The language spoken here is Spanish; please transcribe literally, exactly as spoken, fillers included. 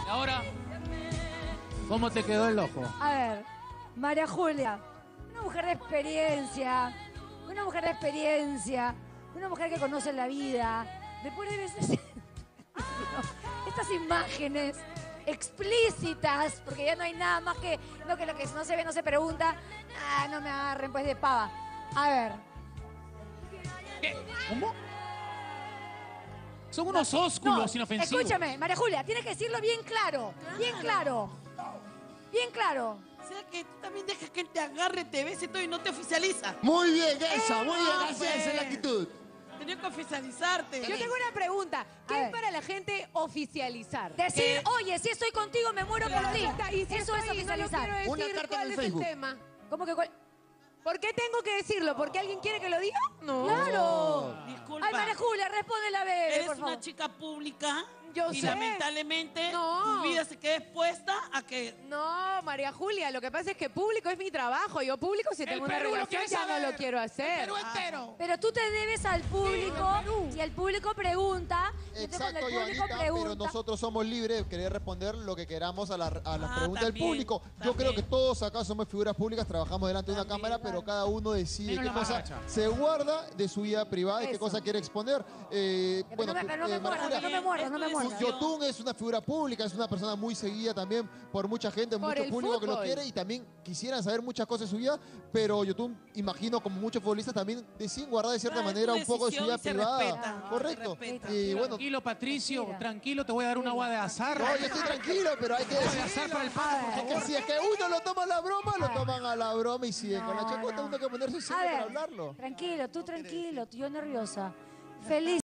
Y ahora, ¿cómo te quedó el ojo? A ver, María Julia, una mujer de experiencia, una mujer de experiencia, una mujer que conoce la vida. Después de veces, estas imágenes explícitas, porque ya no hay nada más que lo que, lo que no se ve, no se pregunta. Ah, no me agarren pues de pava. A ver. ¿Qué? ¿Cómo? Son unos ósculos No, inofensivos. escúchame, María Julia, tienes que decirlo bien claro, bien claro, bien claro. O sea que tú también dejas que él te agarre, te bese todo y no te oficializa. Muy bien, esa, muy bien, Ah, así es la actitud. Tenía que oficializarte. Yo tengo una pregunta. ¿Qué A es ver. para la gente oficializar? Decir, Eh, oye, si estoy contigo, me muero por ti. Y si Eso es estoy y no lo oficializar. quiero Una decir, carta en ¿cuál el es el Facebook. tema? ¿Cómo que cuál? ¿Por qué tengo que decirlo? ¿Porque alguien quiere que lo diga? No. ¡Claro! Disculpa. Ay, María Julia, responde la bebé, Eres por favor. una chica pública Yo y sé. lamentablemente No. tu vida se queda expuesta a que... No, María Julia, lo que pasa es que público es mi trabajo. Yo público, si tengo una Perú lo relación, quiere ya no saber. lo quiero hacer. Perú entero. Pero tú te debes al público y el público pregunta. Y entonces cuando Exacto, el público Joanita, pregunta, pero nosotros somos libres de querer responder lo que queramos a, la- a las Ah, preguntas del también, público. Yo también. creo que todos acá somos figuras públicas, trabajamos delante de una También, cámara, pero cada uno decide Menos qué la cosa machacha. se guarda de su vida privada y qué Eso. cosa quiere exponer. Eh, Pero no me- tú- pero no me eh, muerdas, María no me Julia, muerdas, no me Esto es- muerdas. Yotun es una figura pública, es una persona muy seguida también por mucha gente, Por mucho el público que lo fútbol. quiere y también quisieran saber muchas cosas de su vida, pero Yotun, imagino, como muchos futbolistas, también deciden guardar de cierta Ah, es manera tu un poco de su vida decisión y se privada. respeta, Correcto. se respeta. Y bueno, Tranquilo, Patricio, Mira. tranquilo, te voy a dar un agua de azar. no, yo estoy tranquilo, pero hay que Agua de decir. azar para el pato. A ver. Que si es que uno lo toma a la broma, lo toman a la broma y siguen con la No, chacota, no. uno hay que ponerse A serio para ver, hablarlo. tranquilo, tú tranquilo, yo nerviosa. Feliz.